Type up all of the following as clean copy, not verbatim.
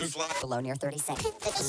Below near 36.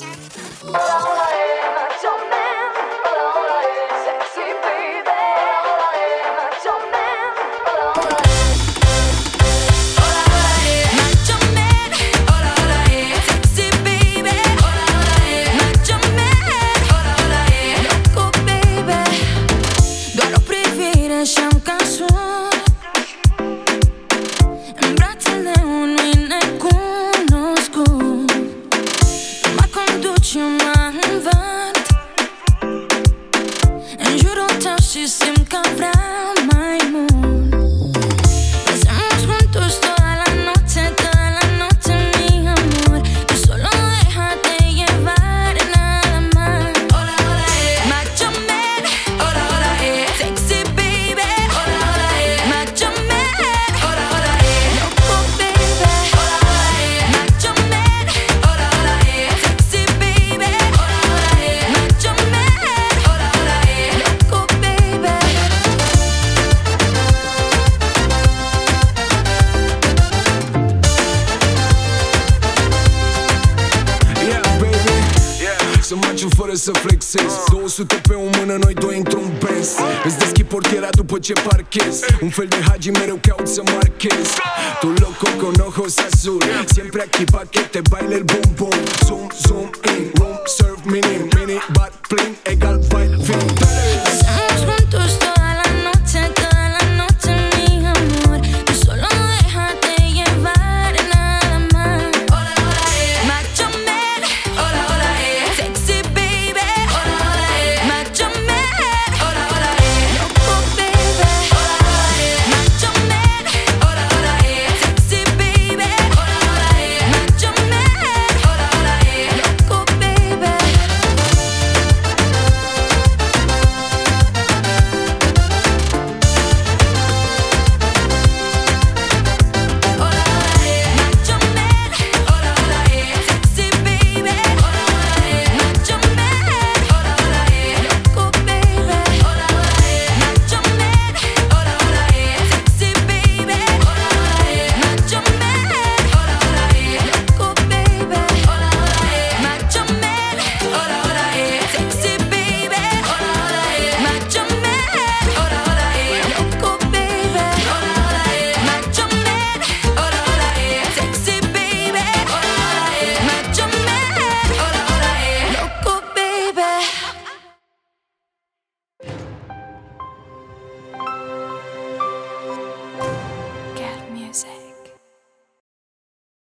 Să flexez 200 pe o mână, noi doi într-un Benz. Îți deschid portiera după ce parchez. Un fel de hagi, mereu caut să marchez. Tu loco con ojos azul, siempre activa que te baile el bum bum. Zoom, zoom in, room, serve, mini, mini, bat, plin, egal, fight, fin.